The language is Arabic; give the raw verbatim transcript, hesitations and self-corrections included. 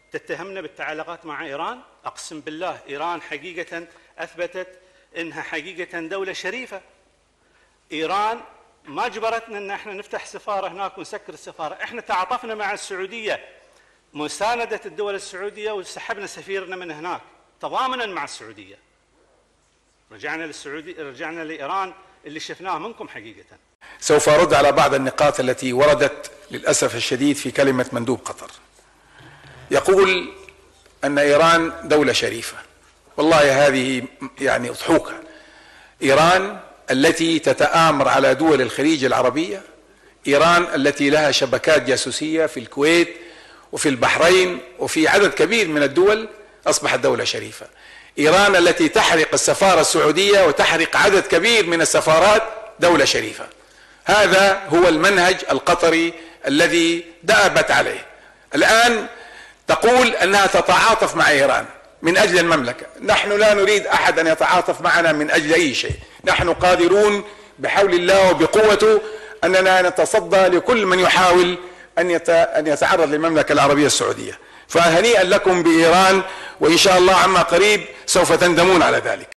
تتهمنا بالتعلقات مع إيران. أقسم بالله إيران حقيقة أثبتت أنها حقيقة دولة شريفة. إيران ما جبرتنا أن احنا نفتح سفارة هناك ونسكر السفارة، احنا تعاطفنا مع السعودية مساندة الدول السعودية وسحبنا سفيرنا من هناك تضامنا مع السعودية. رجعنا للسعودية، رجعنا لإيران اللي شفناه منكم حقيقة. سوف أرد على بعض النقاط التي وردت للأسف الشديد في كلمة مندوب قطر. يقول أن إيران دولة شريفة. والله هذه يعني أضحوكة. إيران التي تتآمر على دول الخليج العربية، إيران التي لها شبكات جاسوسية في الكويت وفي البحرين وفي عدد كبير من الدول، أصبحت دولة شريفة. إيران التي تحرق السفارة السعودية وتحرق عدد كبير من السفارات، دولة شريفة. هذا هو المنهج القطري الذي دأبت عليه. الآن تقول أنها تتعاطف مع إيران من أجل المملكة. نحن لا نريد أحد أن يتعاطف معنا من أجل أي شيء. نحن قادرون بحول الله وبقوته أننا نتصدى لكل من يحاول أن يتعرض للمملكة العربية السعودية. فهنيئا لكم بإيران، وإن شاء الله عما قريب سوف تندمون على ذلك.